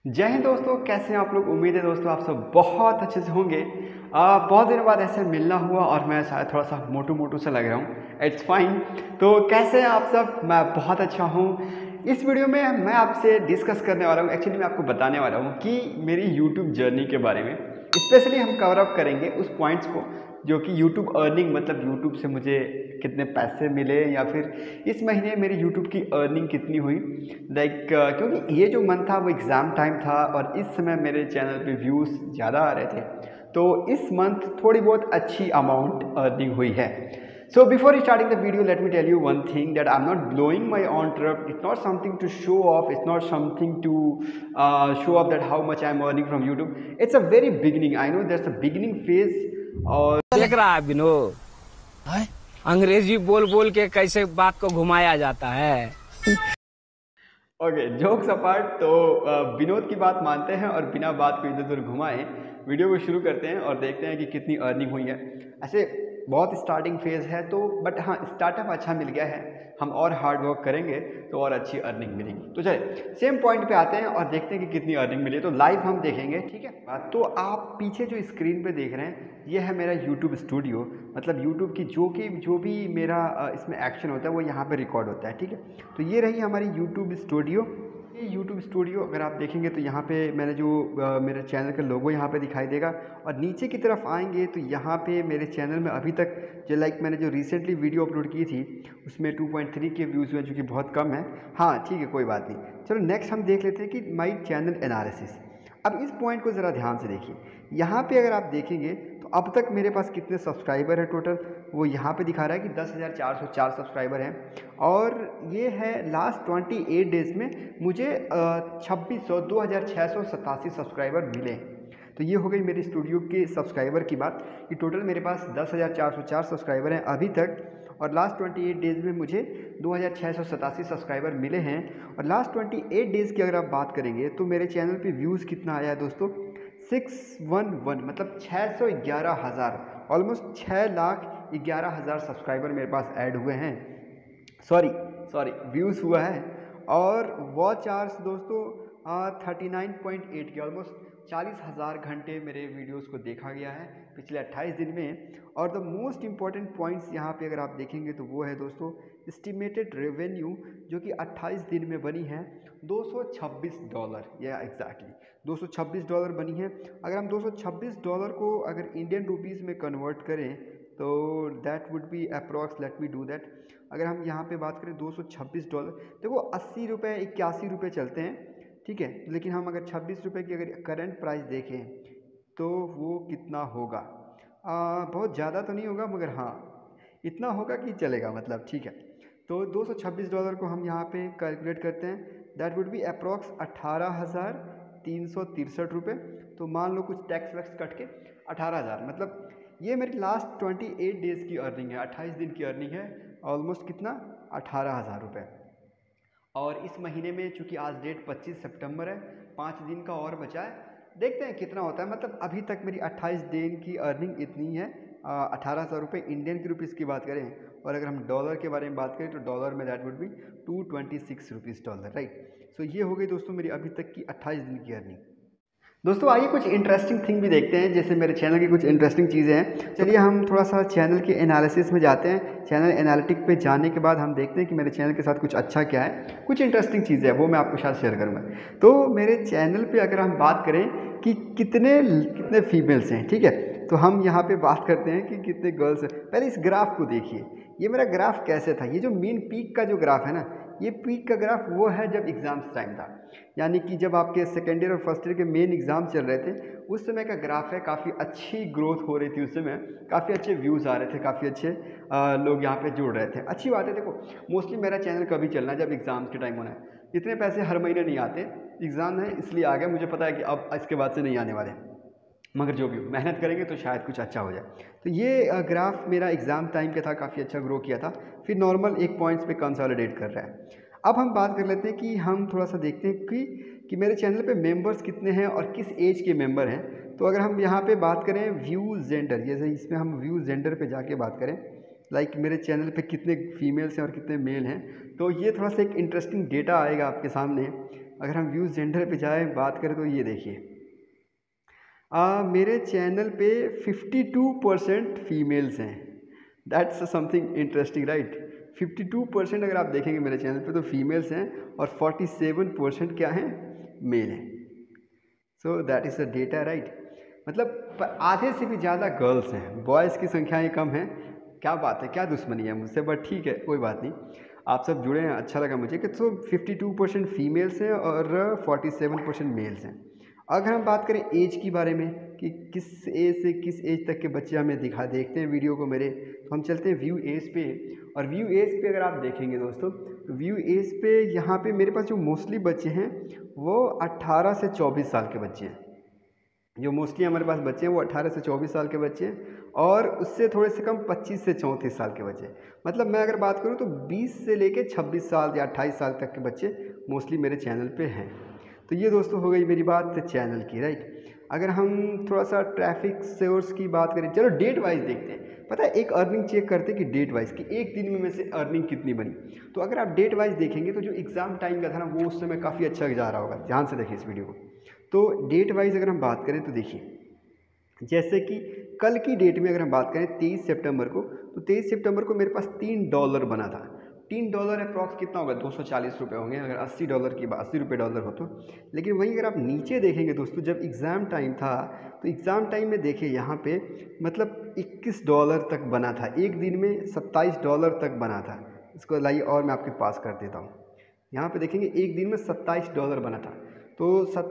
जय हिंद दोस्तों, कैसे हैं आप लोग। उम्मीद है दोस्तों आप सब बहुत अच्छे से होंगे। बहुत दिनों बाद ऐसे मिलना हुआ और मैं शायद थोड़ा सा मोटू मोटू सा लग रहा हूँ। It's fine. तो कैसे हैं आप सब। मैं बहुत अच्छा हूँ। इस वीडियो में मैं आपसे डिस्कस करने वाला हूँ, एक्चुअली मैं आपको बताने वाला हूँ कि मेरी यूट्यूब जर्नी के बारे में। स्पेशली हम कवर अप करेंगे उस पॉइंट्स को जो कि यूट्यूब अर्निंग, मतलब यूट्यूब से मुझे कितने पैसे मिले या फिर इस महीने मेरी यूट्यूब की अर्निंग कितनी हुई। क्योंकि ये जो मंथ था वो एग्ज़ाम टाइम था और इस समय मेरे चैनल पे व्यूज़ ज़्यादा आ रहे थे, तो इस मंथ थोड़ी बहुत अच्छी अमाउंट अर्निंग हुई है। So before starting the video, let me tell you one thing, that I'm not blowing my own truck. It's not something to show off. It's not something to show off that how much I'm earning from YouTube. It's a very beginning. I know there's a beginning phase. और देख रहा है विनोद, अंग्रेजी बोल बोल के कैसे बात को घुमाया जाता है। ओके, जोक्स अपार्ट, तो विनोद की बात मानते हैं और बिना बात को इधर उधर घुमाए वीडियो को शुरू करते हैं और देखते हैं कि कितनी अर्निंग हुई है। ऐसे बहुत स्टार्टिंग फेज़ है तो, बट हाँ, स्टार्टअप अच्छा मिल गया है। हम और हार्ड वर्क करेंगे तो और अच्छी अर्निंग मिलेगी। तो चलिए सेम पॉइंट पे आते हैं और देखते हैं कि कितनी अर्निंग मिली है। तो लाइव हम देखेंगे, ठीक है। तो आप पीछे जो स्क्रीन पे देख रहे हैं ये है मेरा यूट्यूब स्टूडियो, मतलब यूट्यूब की जो भी मेरा इसमें एक्शन होता है वो यहाँ पे रिकॉर्ड होता है, ठीक है। तो ये रही हमारी यूट्यूब स्टूडियो। ये यूट्यूब स्टूडियो अगर आप देखेंगे तो यहाँ पे मैंने जो मेरे चैनल का लोगो यहाँ पे दिखाई देगा, और नीचे की तरफ आएंगे तो यहाँ पे मेरे चैनल में अभी तक जो मैंने जो रिसेंटली वीडियो अपलोड की थी उसमें 2.3 के व्यूज़ हुए, जो कि बहुत कम है। हाँ ठीक है, कोई बात नहीं। चलो नेक्स्ट हम देख लेते हैं कि माई चैनल एनालिसिस। अब इस पॉइंट को ज़रा ध्यान से देखिए। यहाँ पे अगर आप देखेंगे तो अब तक मेरे पास कितने सब्सक्राइबर हैं टोटल, वो यहाँ पे दिखा रहा है कि 10,404 सब्सक्राइबर हैं। और ये है लास्ट 28 डेज़ में मुझे 2687 सब्सक्राइबर मिले। तो ये हो गई मेरी स्टूडियो के सब्सक्राइबर की बात कि टोटल मेरे पास 10,404 सब्सक्राइबर हैं अभी तक, और लास्ट 28 डेज़ में मुझे 2,687 सब्सक्राइबर मिले हैं। और लास्ट 28 डेज़ की अगर आप बात करेंगे तो मेरे चैनल पे व्यूज़ कितना आया है दोस्तों, 611, मतलब 611,000, ऑलमोस्ट 6,11,000 सब्सक्राइबर मेरे पास ऐड हुए हैं। सॉरी व्यूज़ हुआ है। और वॉच आवर्स दोस्तों 39.8 के, ऑलमोस्ट 40,000 घंटे मेरे वीडियोस को देखा गया है पिछले 28 दिन में। और द मोस्ट इम्पॉर्टेंट पॉइंट्स यहाँ पे अगर आप देखेंगे तो वो है दोस्तों एस्टिमेटेड रेवेन्यू, जो कि 28 दिन में बनी है $226, या एग्जैक्टली $226 बनी है। अगर हम $226 को अगर इंडियन रुपीज़ में कन्वर्ट करें तो that would be approx, let me do that. अगर हम यहाँ पे बात करें $226, देखो 80 रुपये 81 रुपये चलते हैं, ठीक है। लेकिन हम अगर 26 रुपये की अगर करंट प्राइस देखें तो वो कितना होगा, बहुत ज़्यादा तो नहीं होगा मगर हाँ इतना होगा कि चलेगा, मतलब ठीक है। तो $226 को हम यहाँ पे कैलकुलेट करते हैं, दैट वुड बी अप्रॉक्स 18,363 रुपये। तो मान लो कुछ टैक्स वैक्स कट के 18,000, मतलब ये मेरी लास्ट 28 डेज़ की अर्निंग है, 28 दिन की अर्निंग है। ऑलमोस्ट कितना, 18,000 रुपये। और इस महीने में चूँकि आज डेट 25 सितंबर है, 5 दिन का और बचा है, देखते हैं कितना होता है। मतलब अभी तक मेरी 28 दिन की अर्निंग इतनी है, 18,000 रुपये इंडियन की रुपीज़ की बात करें। और अगर हम डॉलर के बारे में बात करें तो डॉलर में that would be $226 right. So ये हो गई दोस्तों मेरी अभी तक की 28 दिन की अर्निंग। दोस्तों आइए कुछ इंटरेस्टिंग थिंग भी देखते हैं, जैसे मेरे चैनल की कुछ इंटरेस्टिंग चीज़ें हैं। चलिए हम थोड़ा सा चैनल के एनालिसिस में जाते हैं। चैनल एनालिटिक पे जाने के बाद हम देखते हैं कि मेरे चैनल के साथ कुछ अच्छा क्या है, कुछ इंटरेस्टिंग चीज़ें हैं वो मैं आपके साथ शेयर करूँगा। तो मेरे चैनल पे अगर हम बात करें कि कितने कितने फीमेल्स हैं, ठीक है, तो हम यहाँ पे बात करते हैं कि कितने गर्ल्स हैं। पहले इस ग्राफ को देखिए, ये मेरा ग्राफ कैसे था। ये जो मेन पीक का जो ग्राफ है ना, ये पीक का ग्राफ वो है जब एग्ज़ाम्स टाइम था, यानी कि जब आपके सेकेंड ईयर और फर्स्ट ईयर के मेन एग्ज़ाम चल रहे थे, उस समय का ग्राफ है। काफ़ी अच्छी ग्रोथ हो रही थी उस समय, काफ़ी अच्छे व्यूज़ आ रहे थे, काफ़ी अच्छे लोग यहाँ पे जुड़ रहे थे। अच्छी बात है। देखो मोस्टली मेरा चैनल कभी चलना है जब एग्ज़ाम्स के टाइम होना है। इतने पैसे हर महीने नहीं आते, एग्ज़ाम है इसलिए आ गए। मुझे पता है कि अब इसके बाद से नहीं आने वाले, मगर जो भी मेहनत करेंगे तो शायद कुछ अच्छा हो जाए। तो ये ग्राफ मेरा एग्ज़ाम टाइम का था, काफ़ी अच्छा ग्रो किया था, फिर नॉर्मल एक पॉइंट्स पे कंसोलिडेट कर रहा है। अब हम बात कर लेते हैं कि हम थोड़ा सा देखते हैं कि मेरे चैनल पे मेंबर्स कितने हैं और किस एज के मेंबर हैं। तो अगर हम यहाँ पे बात करें व्यू जेंडर, जैसे इसमें हम व्यू जेंडर पे जाके बात करें, मेरे चैनल पे कितने फीमेल्स हैं और कितने मेल हैं, तो ये थोड़ा सा एक इंटरेस्टिंग डेटा आएगा आपके सामने। अगर हम व्यूज़ जेंडर पे जाएँ बात करें तो ये देखिए मेरे चैनल पे 52% फीमेल्स हैं। That's something interesting right. 52% अगर आप देखेंगे मेरे चैनल पे तो फीमेल्स हैं और 47% क्या हैं, मेल हैं। So that is the data right. मतलब आधे से भी ज़्यादा गर्ल्स हैं, बॉयज़ की संख्याएँ कम हैं। क्या बात है, क्या दुश्मनी है मुझसे, बट ठीक है कोई बात नहीं। आप सब जुड़े हैं, अच्छा लगा मुझे कि तो 52% फीमेल्स हैं और 47% मेल्स हैं। अगर हम बात करें एज की बारे में कि किस एज से किस एज तक के बच्चे हमें देखते हैं वीडियो को मेरे, तो हम चलते हैं व्यू एज पे। और व्यू एज पे अगर आप देखेंगे दोस्तों तो व्यू एज पे यहाँ पे मेरे पास जो मोस्टली बच्चे हैं वो 18 से 24 साल के बच्चे हैं। जो मोस्टली हमारे पास बच्चे हैं वो 18 से 24 साल के बच्चे हैं और उससे थोड़े से कम 25 से 34 साल के बच्चे। मतलब मैं अगर बात करूँ तो 20 से लेके 26 साल या 28 साल तक के बच्चे मोस्टली मेरे चैनल पे हैं। तो ये दोस्तों हो गई मेरी बात चैनल की राइट। अगर हम थोड़ा सा ट्रैफिक सोर्स की बात करें, चलो डेट वाइज देखते हैं। पता है एक अर्निंग चेक करते हैं कि डेट वाइज कि एक दिन में से अर्निंग कितनी बनी। तो अगर आप डेट वाइज देखेंगे तो जो एग्ज़ाम टाइम का था ना वो उस समय काफ़ी अच्छा जा रहा होगा। ध्यान से देखिए इस वीडियो को। तो डेट वाइज अगर हम बात करें तो देखिए जैसे कि कल की डेट में अगर हम बात करें 23 सितंबर को, तो 23 सितंबर को मेरे पास $3 बना था। $3 अप्रॉक्स कितना होगा, 240 रुपये होंगे अगर $80 की $80 हो तो। लेकिन वहीं अगर आप नीचे देखेंगे दोस्तों, जब एग्ज़ाम टाइम था तो एग्ज़ाम टाइम में देखिए यहाँ पे मतलब $21 तक बना था। एक दिन में $27 तक बना था। इसको लाइए और मैं आपके पास कर देता हूँ। यहाँ पे देखेंगे एक दिन में $27 बना था। तो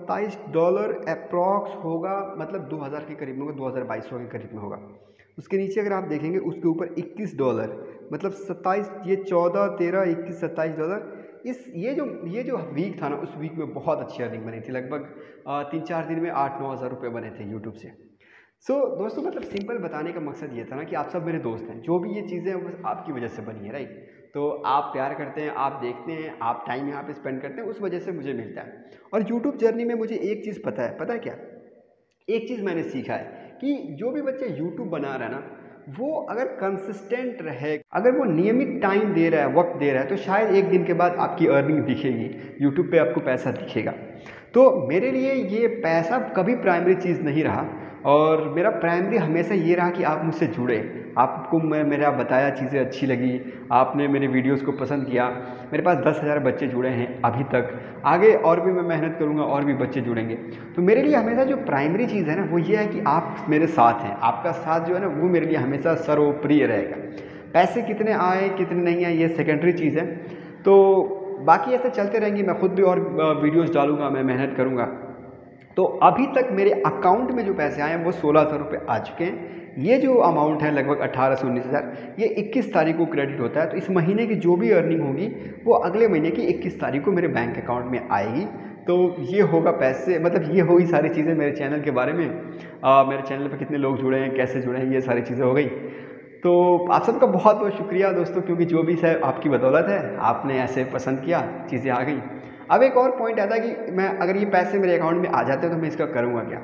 $27 अप्रॉक्स होगा मतलब 2000 के करीब में होगा, 2200 के करीब में होगा। उसके नीचे अगर आप देखेंगे उसके ऊपर $21 मतलब 27, ये 14, 13, 21, $27। ये जो वीक था ना उस वीक में बहुत अच्छी अर्निंग बनी थी। लगभग 3-4 दिन में 8-9 हज़ार रुपये बने थे यूट्यूब से। दोस्तों मतलब सिंपल बताने का मकसद ये था ना कि आप सब मेरे दोस्त हैं, जो भी ये चीज़ें हैं बस आपकी वजह से बनी है राइट। तो आप प्यार करते हैं, आप देखते हैं, आप टाइम यहाँ पे स्पेंड करते हैं, उस वजह से मुझे मिलता है। और यूट्यूब जर्नी में मुझे एक चीज़ पता है क्या, एक चीज़ मैंने सीखा है कि जो भी बच्चे यूट्यूब बना रहा है ना वो अगर कंसिस्टेंट रहे, अगर वो नियमित टाइम दे रहा है, वक्त दे रहा है, तो शायद एक दिन के बाद आपकी अर्निंग दिखेगी, यूट्यूब पे आपको पैसा दिखेगा। तो मेरे लिए ये पैसा कभी प्राइमरी चीज़ नहीं रहा और मेरा प्राइमरी हमेशा ये रहा कि आप मुझसे जुड़े, आपको मेरा बताया चीज़ें अच्छी लगी, आपने मेरे वीडियोस को पसंद किया। मेरे पास 10,000 बच्चे जुड़े हैं अभी तक, आगे और भी मैं मेहनत करूँगा और भी बच्चे जुड़ेंगे। तो मेरे लिए हमेशा जो प्राइमरी चीज़ है ना वो ये है कि आप मेरे साथ हैं। आपका साथ जो है ना वो मेरे लिए हमेशा सर्वप्रिय रहेगा। पैसे कितने आए कितने नहीं आए ये सेकेंडरी चीज़ है। तो बाकी ऐसे चलते रहेंगे, मैं खुद भी और वीडियोज़ डालूँगा, मैं मेहनत करूँगा। तो अभी तक मेरे अकाउंट में जो पैसे आए हैं वो 1600 रुपये आ चुके हैं। ये जो अमाउंट है लगभग 18 से 19 हज़ार, ये 21 तारीख को क्रेडिट होता है। तो इस महीने की जो भी अर्निंग होगी वो अगले महीने की 21 तारीख को मेरे बैंक अकाउंट में आएगी। तो ये होगा पैसे, मतलब ये होगी सारी चीज़ें मेरे चैनल के बारे में। मेरे चैनल पर कितने लोग जुड़े हैं, कैसे जुड़े हैं, ये सारी चीज़ें हो गई। तो आप सबका बहुत बहुत शुक्रिया दोस्तों, क्योंकि जो भी है आपकी बदौलत है, आपने ऐसे पसंद किया, चीज़ें आ गई। अब एक और पॉइंट आता है कि मैं अगर ये पैसे मेरे अकाउंट में आ जाते हैं तो मैं इसका करूँगा क्या।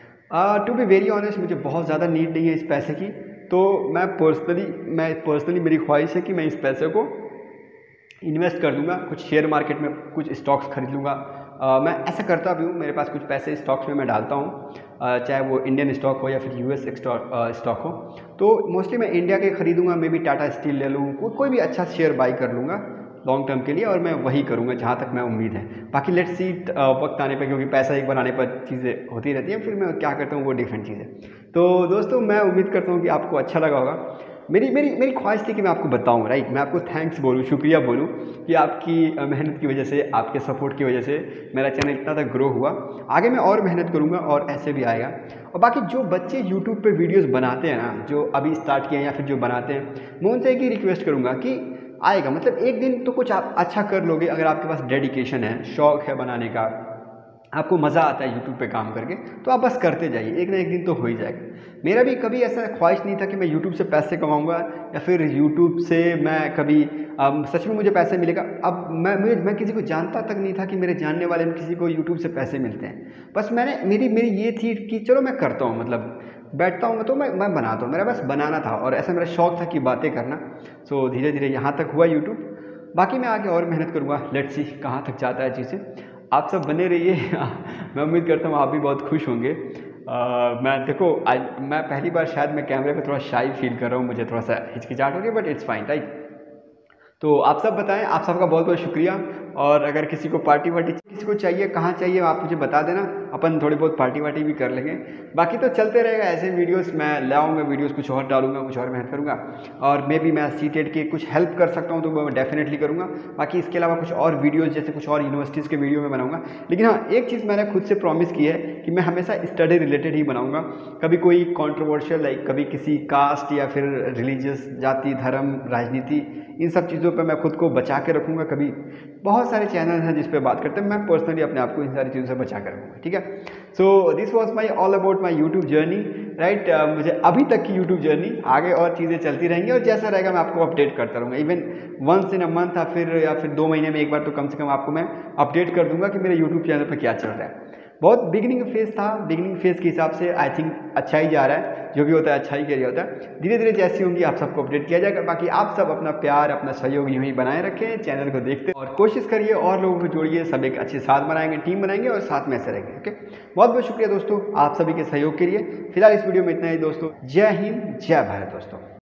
टू बी वेरी ऑनेस्ट मुझे बहुत ज़्यादा नीड नहीं है इस पैसे की। तो मैं पर्सनली मेरी ख्वाहिश है कि मैं इस पैसे को इन्वेस्ट कर दूंगा, कुछ शेयर मार्केट में कुछ स्टॉक्स खरीद लूँगा। मैं ऐसा करता भी हूँ, मेरे पास कुछ पैसे स्टॉक्स में मैं डालता हूँ, चाहे वो इंडियन स्टॉक हो या फिर यूएस स्टॉक हो। तो मोस्टली मैं इंडिया के खरीदूँगा, मे बी टाटा स्टील ले लूँ, कोई भी अच्छा शेयर बाई कर लूँगा लॉन्ग टर्म के लिए, और मैं वही करूँगा जहाँ तक मैं उम्मीद है। बाकी लेट्स सी वक्त आने पर, क्योंकि पैसा एक बार आने पर चीज़ें होती रहती हैं, फिर मैं क्या करता हूँ वो डिफरेंट चीज़ है। तो दोस्तों मैं उम्मीद करता हूँ कि आपको अच्छा लगा होगा। मेरी ख्वाहिश थी कि मैं आपको बताऊं राइट, मैं आपको थैंक्स बोलूं, शुक्रिया बोलूं कि आपकी मेहनत की वजह से, आपके सपोर्ट की वजह से मेरा चैनल इतना तक ग्रो हुआ। आगे मैं और मेहनत करूंगा और ऐसे भी आएगा। और बाकी जो बच्चे यूट्यूब पे वीडियोस बनाते हैं ना, जो अभी स्टार्ट किए हैं या फिर जो बनाते हैं, मैं उनसे एक ही रिक्वेस्ट करूँगा कि आएगा, मतलब एक दिन तो कुछ आप अच्छा कर लोगे अगर आपके पास डेडिकेशन है, शौक़ है बनाने का, आपको मज़ा आता है यूट्यूब पे काम करके, तो आप बस करते जाइए, एक ना एक दिन तो हो ही जाएगा। मेरा भी कभी ऐसा ख्वाहिश नहीं था कि मैं यूट्यूब से पैसे कमाऊंगा या फिर यूट्यूब से मैं कभी सच में मुझे पैसे मिलेगा। अब मैं किसी को जानता तक नहीं था कि मेरे जानने वाले में किसी को यूट्यूब से पैसे मिलते हैं। बस मेरी ये थी कि चलो मैं करता हूँ, मतलब बैठता हूँ तो मैं बनाता हूँ, मेरा बस बनाना था और ऐसा मेरा शौक़ था कि बातें करना। सो धीरे धीरे यहाँ तक हुआ यूट्यूब। बाकी मैं आगे और मेहनत करूँगा, लेट्स सी कहाँ तक जाता है चीज़ें। आप सब बने रहिए। मैं उम्मीद करता हूँ आप भी बहुत खुश होंगे। मैं देखो मैं पहली बार शायद मैं कैमरे पे थोड़ा शाई फील कर रहा हूँ, मुझे थोड़ा सा हिचकिचाहट हो रही है, बट इट्स फाइन राइट। तो आप सब बताएं, आप सबका बहुत बहुत शुक्रिया। और अगर किसी को पार्टी वार्टी किसी को चाहिए, कहाँ चाहिए, आप मुझे बता देना, अपन थोड़ी बहुत पार्टी वार्टी भी कर लेंगे। बाकी तो चलते रहेगा ऐसे वीडियोस, मैं लाऊंगा वीडियोस, कुछ और डालूंगा, कुछ और मेहनत करूंगा। और मे भी मैं सीटेट के कुछ हेल्प कर सकता हूँ तो मैं डेफिनेटली करूँगा। बाकी इसके अलावा कुछ और वीडियोज़ जैसे कुछ और यूनिवर्सिटीज़ के वीडियो में बनाऊँगा। लेकिन हाँ, एक चीज़ मैंने खुद से प्रॉमिस की है कि मैं हमेशा स्टडी रिलेटेड ही बनाऊँगा। कभी कोई कॉन्ट्रोवर्शियल लाइक कभी किसी कास्ट या फिर रिलीजियस, जाति धर्म राजनीति, इन सब चीज़ों पे मैं खुद को बचा के रखूँगा। कभी बहुत सारे चैनल हैं जिस पे बात करते हैं, मैं पर्सनली अपने आप को इन सारी चीज़ों से बचा के रखूँगा, ठीक है। So this was my all about my YouTube journey right. मुझे अभी तक की यूट्यूब जर्नी, आगे और चीज़ें चलती रहेंगी और जैसा रहेगा मैं आपको अपडेट करता रहूँगा। Even once in a month या फिर 2 महीने में एक बार तो कम से कम आपको मैं अपडेट कर दूँगा कि मेरे यूट्यूब चैनल पर क्या चल रहा है। बहुत बिगिनिंग फेज़ था, बिगिनिंग फेज़ के हिसाब से आई थिंक अच्छा ही जा रहा है। जो भी होता है अच्छा ही किया होता है। धीरे धीरे जैसी होंगी आप सबको अपडेट किया जाएगा। बाकी आप सब अपना प्यार, अपना सहयोग यूँ ही बनाए रखें, चैनल को देखते और कोशिश करिए और लोगों को जोड़िए, सब एक अच्छे साथ बनाएंगे, टीम बनाएंगे और साथ में ऐसे रहेंगे। ओके, बहुत बहुत शुक्रिया दोस्तों आप सभी के सहयोग के लिए। फिलहाल इस वीडियो में इतना ही दोस्तों। जय हिंद, जय भारत दोस्तों।